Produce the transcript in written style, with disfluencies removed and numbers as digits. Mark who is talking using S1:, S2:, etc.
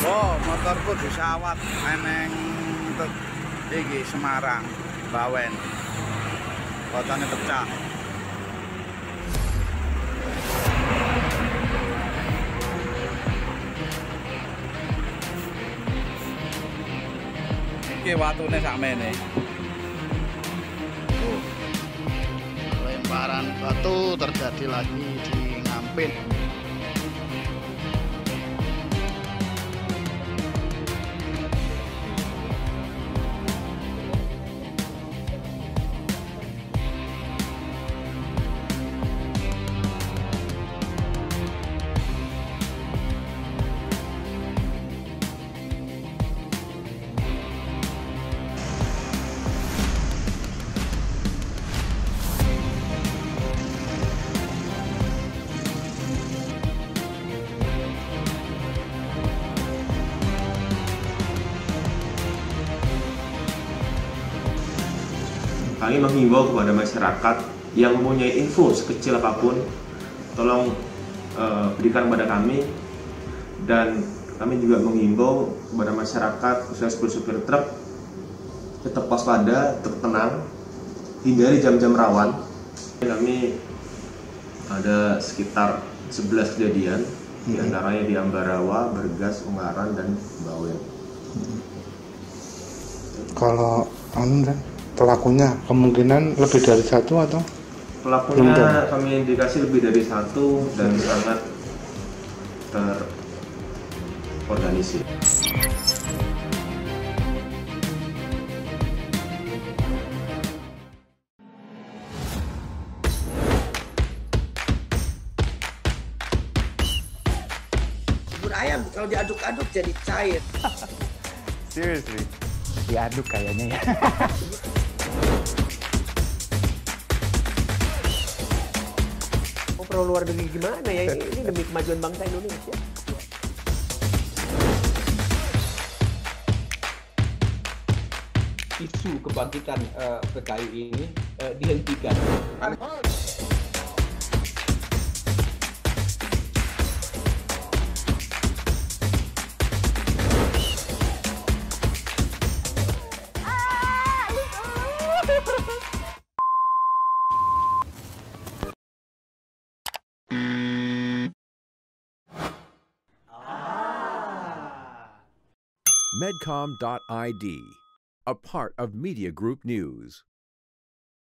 S1: Oh, motorku disawat eneng iki Semarang, Bawen. Kocane pecah. Iki watune sakmene. Oh.
S2: Lemparan batu terjadi lagi di Ngampin.
S3: Kami menghimbau kepada masyarakat yang mempunyai info sekecil apapun, tolong berikan kepada kami. Dan kami juga menghimbau kepada masyarakat, khususnya supir truk, tetap waspada, tetap tenang, hindari jam-jam rawan. Kami ada sekitar 11 kejadian, diantaranya di Ambarawa, Bergas, Ungaran, dan Bawen.
S4: Kalau pelakunya kemungkinan lebih dari satu atau?
S3: Pelakunya kami indikasi lebih dari satu dan sangat terorganisir.
S5: Bubur ayam kalau diaduk-aduk jadi cair.
S6: Seriously, diaduk kayaknya ya.
S5: Oh, perlu luar negeri gimana ya? Ini demi kemajuan bangsa Indonesia.
S7: Isu kebangkitan PKI ini dihentikan.
S8: Medcom.id, a part of Media Group News.